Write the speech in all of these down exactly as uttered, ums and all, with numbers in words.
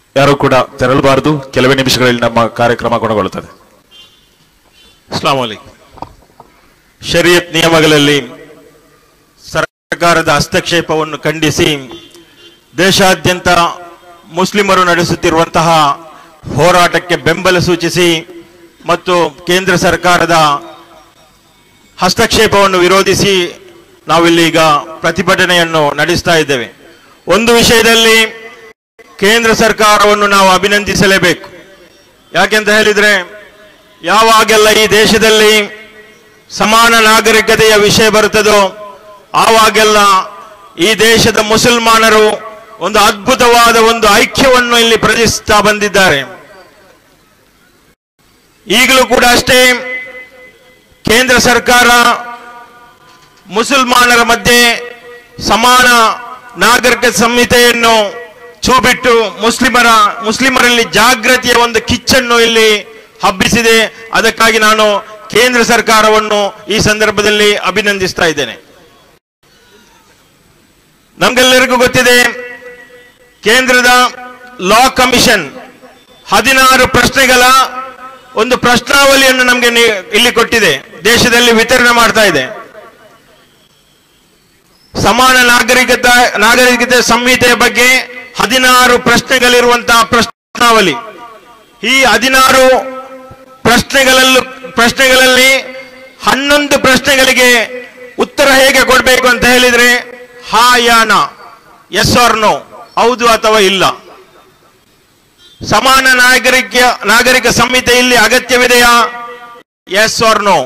ಯಾರು ಕೂಡ ತೆರಳಬಾರದು. ಕೆಲವೇ ನಿಮಿಷಗಳಲ್ಲಿ ನಮ್ಮ ಕಾರ್ಯಕ್ರಮ ಕೊನೆಗೊಳ್ಳುತ್ತದೆ. ಅಸ್ಲಾಂ ಅಲೈಕುಂ. ಶರೀಯತ್ ನಿಯಮಗಳಲ್ಲಿ ಸರ್ಕಾರದ ಹಸ್ತಕ್ಷೇಪವನ್ನು ಖಂಡಿಸಿ ದೇಶಾದ್ಯಂತ ಮುಸ್ಲಿಮರು ನಡೆಸುತ್ತಿರುವಂತಹ ಹೋರಾಟಕ್ಕೆ ಬೆಂಬಲ ಸೂಚಿಸಿ ಮತ್ತು ಕೇಂದ್ರ ಸರ್ಕಾರದ ಹಸ್ತಕ್ಷೇಪವನ್ನು ವಿರೋಧಿಸಿ ನಾವಿಲ್ಲಿ ಈಗ ಪ್ರತಿಭಟನೆಯನ್ನು ನಡೆಸ್ತಾ ಇದ್ದೇವೆ. ಒಂದು ವಿಷಯದಲ್ಲಿ ಕೇಂದ್ರ ಸರ್ಕಾರವನ್ನು ನಾವು ಅಭಿನಂದಿಸಲೇಬೇಕು. ಯಾಕೆಂತ ಹೇಳಿದ್ರೆ, ಯಾವಾಗೆಲ್ಲ ಈ ದೇಶದಲ್ಲಿ ಸಮಾನ ನಾಗರಿಕತೆಯ ವಿಷಯ ಬರುತ್ತದೋ ಆವಾಗೆಲ್ಲ ಈ ದೇಶದ ಮುಸಲ್ಮಾನರು ಒಂದು ಅದ್ಭುತವಾದ ಒಂದು ಐಕ್ಯವನ್ನು ಇಲ್ಲಿ ಪ್ರದರ್ಶಿಸ್ತಾ ಬಂದಿದ್ದಾರೆ. ಈಗಲೂ ಕೂಡ ಅಷ್ಟೇ, ಕೇಂದ್ರ ಸರ್ಕಾರ ಮುಸಲ್ಮಾನರ ಮಧ್ಯೆ ಸಮಾನ ನಾಗರಿಕ ಸಂಹಿತೆಯನ್ನು ಚೂಬಿಟ್ಟು ಮುಸ್ಲಿಮರ ಮುಸ್ಲಿಮರಲ್ಲಿ ಜಾಗೃತಿಯ ಒಂದು ಕಿಚ್ಚನ್ನು ಇಲ್ಲಿ ಹಬ್ಬಿಸಿದೆ. ಅದಕ್ಕಾಗಿ ನಾನು ಕೇಂದ್ರ ಸರ್ಕಾರವನ್ನು ಈ ಸಂದರ್ಭದಲ್ಲಿ ಅಭಿನಂದಿಸ್ತಾ ಇದ್ದೇನೆ. ನಮಗೆಲ್ಲರಿಗೂ ಗೊತ್ತಿದೆ, ಕೇಂದ್ರದ ಲಾ ಕಮಿಷನ್ ಹದಿನಾರು ಪ್ರಶ್ನೆಗಳ ಒಂದು ಪ್ರಶ್ನಾವಳಿಯನ್ನು ನಮಗೆ ಇಲ್ಲಿ ಕೊಟ್ಟಿದೆ, ದೇಶದಲ್ಲಿ ವಿತರಣೆ ಮಾಡ್ತಾ ಇದೆ. ಸಮಾನ ನಾಗರಿಕತೆ ನಾಗರಿಕತೆ ಸಂಹಿತೆಯ ಬಗ್ಗೆ ಹದಿನಾರು ಪ್ರಶ್ನೆಗಳಿರುವಂತಹ ಪ್ರಶ್ನಾವಳಿ. ಈ ಹದಿನಾರು ಪ್ರಶ್ನೆಗಳಲ್ಲೂ ಪ್ರಶ್ನೆಗಳಲ್ಲಿ ಹನ್ನೊಂದು ಪ್ರಶ್ನೆಗಳಿಗೆ ಉತ್ತರ ಹೇಗೆ ಕೊಡಬೇಕು ಅಂತ ಹೇಳಿದ್ರೆ, ಹಾ ಯಾ ನಾ, ಎಸ್ ಆರ್ ನೋ, ಹೌದು ಅಥವಾ ಇಲ್ಲ. ಸಮಾನ ನಾಗರಿಕ ನಾಗರಿಕ ಸಂಹಿತೆ ಇಲ್ಲಿ ಅಗತ್ಯವಿದೆಯಾ, ಎಸ್ ಆರ್ ನೋ.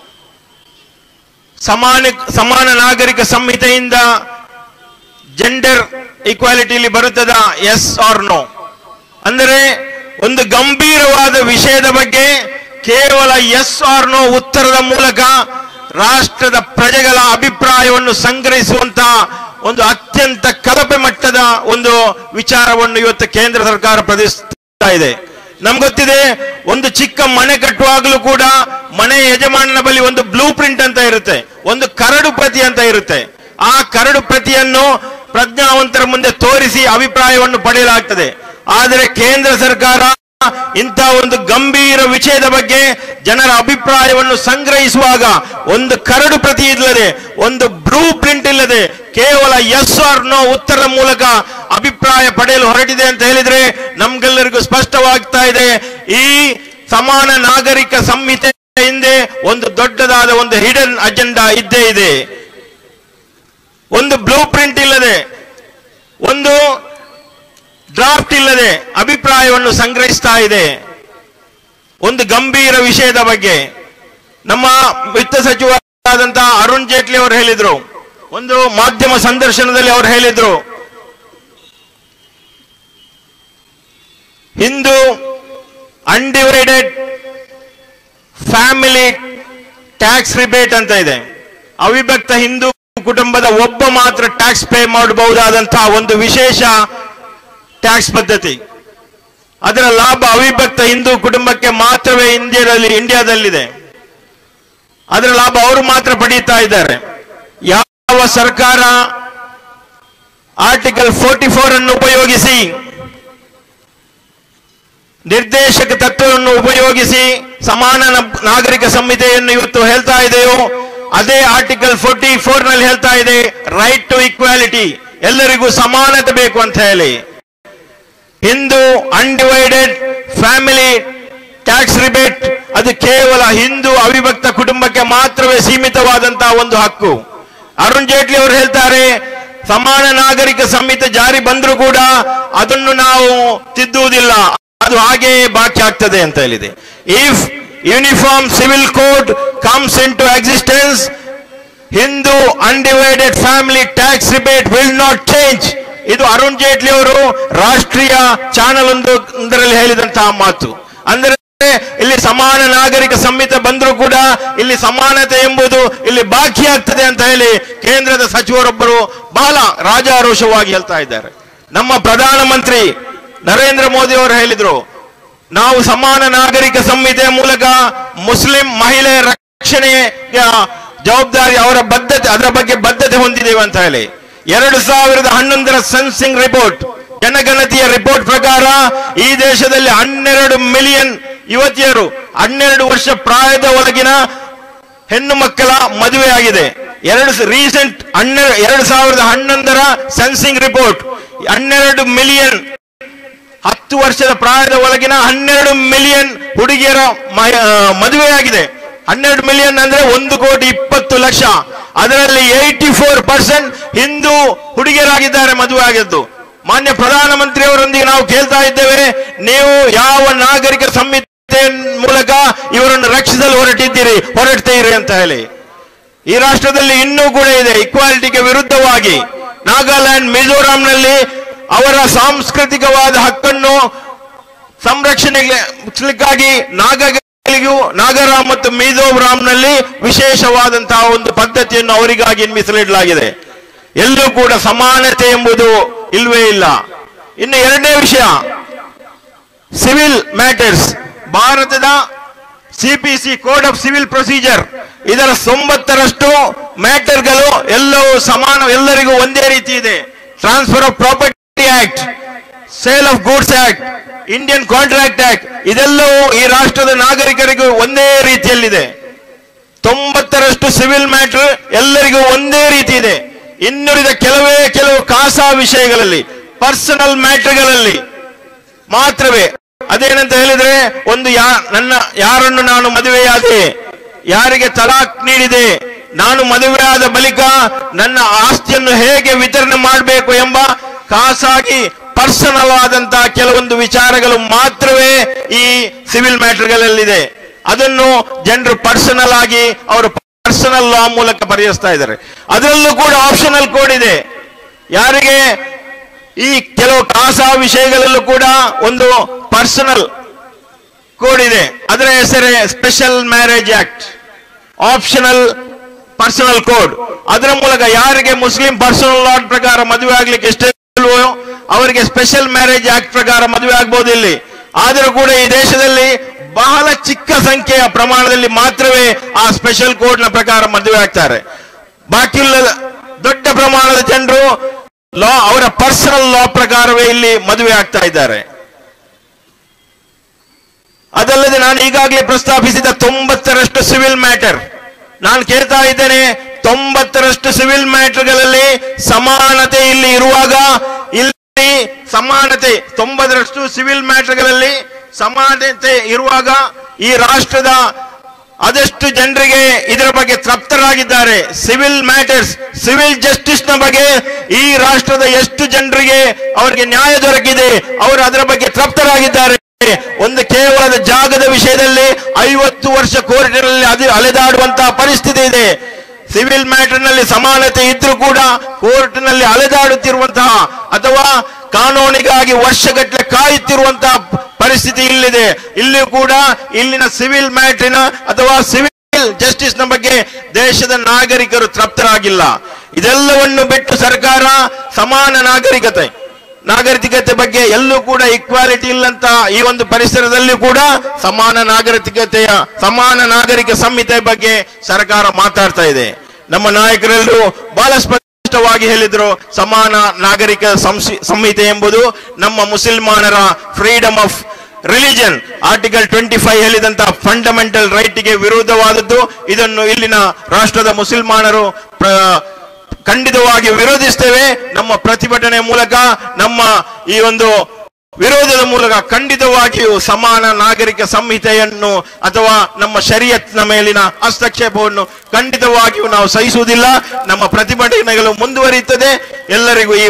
ಸಮಾನ ಸಮಾನ ನಾಗರಿಕ ಸಂಹಿತೆಯಿಂದ ಜೆಂಡರ್ ಈಕ್ವಾಲಿಟಿ ಇಲ್ಲಿ ಬರುತ್ತದ, ಎಸ್ ಆರ್ ನೋ. ಅಂದರೆ ಒಂದು ಗಂಭೀರವಾದ ವಿಷಯದ ಬಗ್ಗೆ ಕೇವಲ ಎಸ್ ಆರ್ ನೋ ಉತ್ತರದ ಮೂಲಕ ರಾಷ್ಟ್ರದ ಪ್ರಜೆಗಳ ಅಭಿಪ್ರಾಯವನ್ನು ಸಂಗ್ರಹಿಸುವಂತಹ ಒಂದು ಅತ್ಯಂತ ಕಳಪೆ ಮಟ್ಟದ ಒಂದು ವಿಚಾರವನ್ನು ಇವತ್ತು ಕೇಂದ್ರ ಸರ್ಕಾರ ಪ್ರದರ್ಶಿಸ್ತಾ ಇದೆ. ನಮ್ಗೆ ಗೊತ್ತಿದೆ, ಒಂದು ಚಿಕ್ಕ ಮನೆ ಕಟ್ಟುವಾಗಲೂ ಕೂಡ ಮನೆ ಯಜಮಾನನ ಬಳಿ ಒಂದು ಬ್ಲೂ ಪ್ರಿಂಟ್ ಅಂತ ಇರುತ್ತೆ, ಒಂದು ಕರಡು ಪ್ರತಿ ಅಂತ ಇರುತ್ತೆ. ಆ ಕರಡು ಪ್ರತಿಯನ್ನು ಪ್ರಜ್ಞಾವಂತರ ಮುಂದೆ ತೋರಿಸಿ ಅಭಿಪ್ರಾಯವನ್ನು ಪಡೆಯಲಾಗ್ತದೆ. ಆದರೆ ಕೇಂದ್ರ ಸರ್ಕಾರ ಇಂಥ ಒಂದು ಗಂಭೀರ ವಿಷಯದ ಬಗ್ಗೆ ಜನರ ಅಭಿಪ್ರಾಯವನ್ನು ಸಂಗ್ರಹಿಸುವಾಗ ಒಂದು ಕರಡು ಪ್ರತಿ ಇಲ್ಲದೆ, ಒಂದು ಬ್ಲೂ ಪ್ರಿಂಟ್ ಇಲ್ಲದೆ, ಕೇವಲ ಎಸ್ ಆರ್ ನೋ ಉತ್ತರದ ಮೂಲಕ ಅಭಿಪ್ರಾಯ ಪಡೆಯಲು ಹೊರಟಿದೆ ಅಂತ ಹೇಳಿದ್ರೆ ನಮ್ಗೆಲ್ಲರಿಗೂ ಸ್ಪಷ್ಟವಾಗ್ತಾ ಇದೆ, ಈ ಸಮಾನ ನಾಗರಿಕ ಸಂಹಿತೆ ಹಿಂದೆ ಒಂದು ದೊಡ್ಡದಾದ ಒಂದು ಹಿಡನ್ ಅಜೆಂಡಾ ಇದ್ದೇ ಇದೆ. ಒಂದು ಬ್ಲೂ ಪ್ರಿಂಟ್ ಇಲ್ಲದೆ, ಒಂದು ಡ್ರಾಫ್ಟ್ ಇಲ್ಲದೆ ಅಭಿಪ್ರಾಯವನ್ನು ಸಂಗ್ರಹಿಸ್ತಾ ಇದೆ ಒಂದು ಗಂಭೀರ ವಿಷಯದ ಬಗ್ಗೆ. ನಮ್ಮ ವಿತ್ತ ಸಚಿವರಾದಂತಹ ಅರುಣ್ ಜೇಟ್ಲಿ ಅವರು ಹೇಳಿದ್ರು, ಒಂದು ಮಾಧ್ಯಮ ಸಂದರ್ಶನದಲ್ಲಿ ಅವರು ಹೇಳಿದ್ರು, Hindu undivided family tax rebate ಅಂತ ಇದೆ. ಅವಿಭಕ್ತ ಹಿಂದೂ ಕುಟುಂಬದ ಒಬ್ಬ ಮಾತ್ರ ಟ್ಯಾಕ್ಸ್ ಪೇ ಮಾಡಬಹುದಾದಂತಹ ಒಂದು ವಿಶೇಷ ಟ್ಯಾಕ್ಸ್ ಪದ್ಧತಿ. ಅದರ ಲಾಭ ಅವಿಭಕ್ತ ಹಿಂದೂ ಕುಟುಂಬಕ್ಕೆ ಮಾತ್ರವೇ ಇಂಡಿಯಾದಲ್ಲಿ ಇಂಡಿಯಾದಲ್ಲಿದೆ. ಅದರ ಲಾಭ ಅವರು ಮಾತ್ರ ಪಡೀತಾ ಇದ್ದಾರೆ. ಯಾವ ಸರ್ಕಾರ ಆರ್ಟಿಕಲ್ ಫೋರ್ಟಿ ಫೋರ್ ಅನ್ನು ಉಪಯೋಗಿಸಿ, ನಿರ್ದೇಶಕ ತತ್ವವನ್ನು ಉಪಯೋಗಿಸಿ ಸಮಾನ ನಾಗರಿಕ ಸಂಹಿತೆಯನ್ನು ಇವತ್ತು ಹೇಳ್ತಾ ಇದೆಯೋ, ಅದೇ ಆರ್ಟಿಕಲ್ ಫೋರ್ಟಿ ಫೋರ್ ನಲ್ಲಿ ಹೇಳ್ತಾ ಇದೆ ರೈಟ್ ಟು ಈಕ್ವಾಲಿಟಿ, ಎಲ್ಲರಿಗೂ ಸಮಾನತೆ ಬೇಕು ಅಂತ ಹೇಳಿ. Hindu undivided family tax rebate ಅದು ಕೇವಲ ಹಿಂದೂ ಅವಿಭಕ್ತ ಕುಟುಂಬಕ್ಕೆ ಮಾತ್ರವೇ ಸೀಮಿತವಾದಂತಹ ಒಂದು ಹಕ್ಕು. ಅರುಣ್ ಜೇಟ್ಲಿ ಅವರು ಹೇಳ್ತಾರೆ, ಸಮಾನ ನಾಗರಿಕ ಸಂಹಿತೆ ಜಾರಿ ಬಂದರೂ ಕೂಡ ಅದನ್ನು ನಾವು ತಿದ್ದುವುದಿಲ್ಲ, ಅದು ಹಾಗೆಯೇ ಬಾಕಿ ಆಗ್ತದೆ ಅಂತ ಹೇಳಿದೆ. If uniform civil code comes into existence, Hindu undivided family tax rebate will not change. ಇದು ಅರುಣ್ ಜೇಟ್ಲಿ ಅವರು ರಾಷ್ಟ್ರೀಯ ಚಾನೆಲ್ ಒಂದರಲ್ಲಿ ಹೇಳಿದಂತಹ ಮಾತು. ಅಂದರೆ ಇಲ್ಲಿ ಸಮಾನ ನಾಗರಿಕ ಸಂಹಿತೆ ಬಂದರೂ ಕೂಡ ಇಲ್ಲಿ ಸಮಾನತೆ ಎಂಬುದು ಇಲ್ಲಿ ಬಾಕಿ ಆಗ್ತದೆ ಅಂತ ಹೇಳಿ ಕೇಂದ್ರದ ಸಚಿವರೊಬ್ಬರು ಬಹಳ ರಾಜಾರೋಷವಾಗಿ ಹೇಳ್ತಾ ಇದ್ದಾರೆ. ನಮ್ಮ ಪ್ರಧಾನಮಂತ್ರಿ ನರೇಂದ್ರ ಮೋದಿ ಅವರು ಹೇಳಿದ್ರು, ನಾವು ಸಮಾನ ನಾಗರಿಕ ಸಂಹಿತೆಯ ಮೂಲಕ ಮುಸ್ಲಿಂ ಮಹಿಳೆಯರ ರಕ್ಷಣೆಯ ಜವಾಬ್ದಾರಿ ಅವರ ಬದ್ಧತೆ ಅದರ ಬಗ್ಗೆ ಬದ್ಧತೆ ಹೊಂದಿದ್ದೇವೆ ಅಂತ ಹೇಳಿ ಎರಡು ಸಾವಿರದ ಹನ್ನೊಂದರ ಸೆನ್ಸಿಂಗ್ ರಿಪೋರ್ಟ್ ಜನಗಣತಿಯ ರಿಪೋರ್ಟ್ ಪ್ರಕಾರ ಈ ದೇಶದಲ್ಲಿ ಹನ್ನೆರಡು ಮಿಲಿಯನ್ ಯುವತಿಯರು ಹನ್ನೆರಡು ವರ್ಷ ಪ್ರಾಯದ ಒಳಗಿನ ಹೆಣ್ಣು ಮಕ್ಕಳ ಮದುವೆ ಆಗಿದೆ. ಎರಡು ರೀಸೆಂಟ್ ಹನ್ನೆರಡು ಎರಡು ಸಾವಿರದ ಹನ್ನೊಂದರ ಸೆನ್ಸಿಂಗ್ ರಿಪೋರ್ಟ್ ಹನ್ನೆರಡು ಮಿಲಿಯನ್ ಹತ್ತು ವರ್ಷದ ಪ್ರಾಯದ ಒಳಗಿನ ಹನ್ನೆರಡು ಮಿಲಿಯನ್ ಹುಡುಗಿಯರ ಮದುವೆಯಾಗಿದೆ. ಹನ್ನೆರಡು ಮಿಲಿಯನ್ ಅಂದ್ರೆ ಒಂದು ಕೋಟಿ ಇಪ್ಪತ್ತು ಲಕ್ಷ. ಅದರಲ್ಲಿ ಏಯ್ಟಿ ಫೋರ್ ಪರ್ಸೆಂಟ್ ಹಿಂದೂ ಹುಡುಗಿಯರಾಗಿದ್ದಾರೆ ಮದುವೆ ಆಗಿದ್ದು. ಮಾನ್ಯ ಪ್ರಧಾನಮಂತ್ರಿಯವರೊಂದಿಗೆ ನಾವು ಕೇಳ್ತಾ ಇದ್ದೇವೆ, ನೀವು ಯಾವ ನಾಗರಿಕ ಸಂಹಿತೆ ಮೂಲಕ ಇವರನ್ನು ರಕ್ಷಿಸಲು ಹೊರಟಿದ್ದೀರಿ ಹೊರಡ್ತೀರಿ ಅಂತ ಹೇಳಿ. ಈ ರಾಷ್ಟ್ರದಲ್ಲಿ ಇನ್ನೂ ಕೂಡ ಇದೆ ಈಕ್ವಾಲಿಟಿಗೆ ವಿರುದ್ಧವಾಗಿ. ನಾಗಾಲ್ಯಾಂಡ್, ಮಿಜೋರಾಂನಲ್ಲಿ ಅವರ ಸಾಂಸ್ಕೃತಿಕವಾದ ಹಕ್ಕನ್ನು ಸಂರಕ್ಷಣೆಗಾಗಿ ನಾಗರಿಗೂ ನಾಗರ ಮತ್ತು ಮಿಜೋರಾಂನಲ್ಲಿ ವಿಶೇಷವಾದಂತಹ ಒಂದು ಪದ್ಧತಿಯನ್ನು ಅವರಿಗಾಗಿ ಮೀಸಲಿಡಲಾಗಿದೆ. ಎಲ್ಲೂ ಕೂಡ ಸಮಾನತೆ ಎಂಬುದು ಇಲ್ವೇ ಇಲ್ಲ. ಇನ್ನು ಎರಡನೇ ವಿಷಯ, ಸಿವಿಲ್ ಮ್ಯಾಟರ್ಸ್. ಭಾರತದ CPC code of civil procedure ಇದರ ತೊಂಬತ್ತರಷ್ಟು ಮ್ಯಾಟರ್ಗಳು ಎಲ್ಲವೂ ಸಮಾನ, ಎಲ್ಲರಿಗೂ ಒಂದೇ ರೀತಿ ಇದೆ. Transfer of property act, sale of goods act, Indian contract act ಇದೆಲ್ಲವೂ ಈ ರಾಷ್ಟ್ರದ ನಾಗರಿಕರಿಗೂ ಒಂದೇ ರೀತಿಯಲ್ಲಿದೆ. ತೊಂಬತ್ತರಷ್ಟು ಸಿವಿಲ್ ಮ್ಯಾಟರ್ ಎಲ್ಲರಿಗೂ ಒಂದೇ ರೀತಿ ಇದೆ. ಇನ್ನುಳಿದ ಕೆಲವೇ ಕೆಲವು ಖಾಸಾ ವಿಷಯಗಳಲ್ಲಿ, ಪರ್ಸನಲ್ ಮ್ಯಾಟರ್ಗಳಲ್ಲಿ ಮಾತ್ರವೇ. ಅದೇನಂತ ಹೇಳಿದ್ರೆ, ಒಂದು ಯಾ ನನ್ನ ಯಾರನ್ನು ನಾನು ಮದುವೆಯಾದೆ, ಯಾರಿಗೆ ತಲಾಕ್ ನೀಡಿದೆ, ನಾನು ಮದುವೆಯಾದ ಬಳಿಕ ನನ್ನ ಆಸ್ತಿಯನ್ನು ಹೇಗೆ ವಿತರಣೆ ಮಾಡಬೇಕು ಎಂಬ ಖಾಸಾಗಿ ಪರ್ಸನಲ್ ಆದಂತಹ ಕೆಲವೊಂದು ವಿಚಾರಗಳು ಮಾತ್ರವೇ ಈ ಸಿವಿಲ್ ಮ್ಯಾಟರ್ಗಳಲ್ಲಿದೆ. ಅದನ್ನು ಜನರು ಪರ್ಸನಲ್ ಆಗಿ ಅವರು ಪರ್ಸನಲ್ ಲಾ ಮೂಲಕ ಪರಿಹರಿಸ್ತಾ ಇದ್ದಾರೆ. ಅದರಲ್ಲೂ ಕೂಡ ಆಪ್ಷನಲ್ ಕೋಡ್ ಇದೆ. ಯಾರಿಗೆ ಈ ಕೆಲವು ಖಾಸಾ ವಿಷಯಗಳಲ್ಲೂ ಕೂಡ ಒಂದು ಪರ್ಸನಲ್ ಕೋಡ್ ಇದೆ. ಅದರ ಹೆಸರೇ special marriage act, optional personal code. ಅದರ ಮೂಲಕ ಯಾರಿಗೆ ಮುಸ್ಲಿಂ ಪರ್ಸನಲ್ ಲಾ ಪ್ರಕಾರ ಮದುವೆ ಆಗ್ಲಿಕ್ಕೆ ಇಷ್ಟ ಇಲ್ವೋ ಅವರಿಗೆ ಸ್ಪೆಷಲ್ ಮ್ಯಾರೇಜ್ ಆಕ್ಟ್ ಪ್ರಕಾರ ಮದುವೆ ಆಗ್ಬೋದು ಇಲ್ಲಿ. ಆದರೂ ಕೂಡ ಈ ದೇಶದಲ್ಲಿ ಬಹಳ ಚಿಕ್ಕ ಸಂಖ್ಯೆಯ ಪ್ರಮಾಣದಲ್ಲಿ ಮಾತ್ರವೇ ಆ ಸ್ಪೆಷಲ್ ಕೋಡ್ ನ ಪ್ರಕಾರ ಮದುವೆ ಆಗ್ತಾರೆ. ಬಾಕಿ ದೊಡ್ಡ ಪ್ರಮಾಣದ ಜನರು ಲಾ ಅವರ ಪರ್ಸನಲ್ ಲಾ ಪ್ರಕಾರವೇ ಇಲ್ಲಿ ಮದುವೆ ಆಗ್ತಾ ಇದ್ದಾರೆ. ಅದಲ್ಲದೆ ನಾನು ಈಗಾಗಲೇ ಪ್ರಸ್ತಾಪಿಸಿದ ತೊಂಬತ್ತರಷ್ಟು ಸಿವಿಲ್ ಮ್ಯಾಟರ್, ನಾನು ಕೇಳ್ತಾ ಇದ್ದೇನೆ, ತೊಂಬತ್ತರಷ್ಟು ಸಿವಿಲ್ ಮ್ಯಾಟರ್ಗಳಲ್ಲಿ ಸಮಾನತೆ ಇಲ್ಲಿ ಇರುವಾಗ, ಇಲ್ಲಿ ಸಮಾನತೆ ತೊಂಬತ್ತರಷ್ಟು ಸಿವಿಲ್ ಮ್ಯಾಟರ್ಗಳಲ್ಲಿ ಸಮಾನತೆ ಇರುವಾಗ ಈ ರಾಷ್ಟ್ರದ ಅದೆಷ್ಟು ಜನರಿಗೆ ಇದರ ಬಗ್ಗೆ ತೃಪ್ತರಾಗಿದ್ದಾರೆ? ಸಿವಿಲ್ ಮ್ಯಾಟರ್ಸ್, ಸಿವಿಲ್ ಜಸ್ಟಿಸ್ ನ ಬಗ್ಗೆ ಈ ರಾಷ್ಟ್ರದ ಎಷ್ಟು ಜನರಿಗೆ ಅವರಿಗೆ ನ್ಯಾಯ ದೊರಕಿದೆ, ಅವರು ಅದರ ಬಗ್ಗೆ ತೃಪ್ತರಾಗಿದ್ದಾರೆ? ಒಂದು ಕೇವಲದ ಜಾಗದ ವಿಷಯದಲ್ಲಿ ಐವತ್ತು ವರ್ಷ ಕೋರ್ಟಿನಲ್ಲಿ ಅದು ಅಲೆದಾಡುವಂತಹ ಪರಿಸ್ಥಿತಿ ಇದೆ. ಸಿವಿಲ್ ಮ್ಯಾಟರ್ ನಲ್ಲಿ ಸಮಾನತೆ ಇದ್ರೂ ಕೂಡ ಕೋರ್ಟ್ನಲ್ಲಿ ಅಲೆದಾಡುತ್ತಿರುವಂತಹ ಅಥವಾ ಕಾನೂನಿಗಾಗಿ ವರ್ಷಗಟ್ಟಲೆ ಕಾಯುತ್ತಿರುವಂತಹ ಪರಿಸ್ಥಿತಿ ಇಲ್ಲಿದೆ. ಇಲ್ಲಿ ಕೂಡ ಇಲ್ಲಿನ ಸಿವಿಲ್ ಮ್ಯಾಟರಿನ ಅಥವಾ ಸಿವಿಲ್ ಜಸ್ಟಿಸ್ ನ ಬಗ್ಗೆ ದೇಶದ ನಾಗರಿಕರು ತೃಪ್ತರಾಗಿಲ್ಲ. ಇದೆಲ್ಲವನ್ನು ಬಿಟ್ಟು ಸರ್ಕಾರ ಸಮಾನ ನಾಗರಿಕತೆ ನಾಗರಿಕತೆ ಬಗ್ಗೆ ಎಲ್ಲೂ ಕೂಡ ಈಕ್ವಾಲಿಟಿ ಇಲ್ಲಂತ ಈ ಒಂದು ಪರಿಸರದಲ್ಲಿ ಕೂಡ ಸಮಾನ ನಾಗರಿಕತೆಯ ಸಮಾನ ನಾಗರಿಕ ಸಂಹಿತೆ ಬಗ್ಗೆ ಸರ್ಕಾರ ಮಾತಾಡ್ತಾ ಇದೆ. ನಮ್ಮ ನಾಯಕರೆಲ್ಲರೂ ಬಹಳ ಸ್ಪಷ್ಟವಾಗಿ ಹೇಳಿದ್ರು, ಸಮಾನ ನಾಗರಿಕ ಸಂಹಿತೆ ಎಂಬುದು ನಮ್ಮ ಮುಸಲ್ಮಾನರ freedom of religion article twenty five ಹೇಳಿದಂತಹ ಫಂಡಮೆಂಟಲ್ ರೈಟ್ಗೆ ವಿರೋಧವಾದದ್ದು. ಇದನ್ನು ಇಲ್ಲಿನ ರಾಷ್ಟ್ರದ ಮುಸಲ್ಮಾನರು ಖಂಡಿತವಾಗಿ ವಿರೋಧಿಸ್ತೇವೆ. ನಮ್ಮ ಪ್ರತಿಭಟನೆ ಮೂಲಕ, ನಮ್ಮ ಈ ಒಂದು ವಿರೋಧದ ಮೂಲಕ ಖಂಡಿತವಾಗಿಯೂ ಸಮಾನ ನಾಗರಿಕ ಸಂಹಿತೆಯನ್ನು ಅಥವಾ ನಮ್ಮ ಶರೀಯತ್ನ ಮೇಲಿನ ಹಸ್ತಕ್ಷೇಪವನ್ನು ಖಂಡಿತವಾಗಿಯೂ ನಾವು ಸಹಿಸುವುದಿಲ್ಲ. ನಮ್ಮ ಪ್ರತಿಭಟನೆಗಳು ಮುಂದುವರಿಯುತ್ತದೆ. ಎಲ್ಲರಿಗೂ ಈ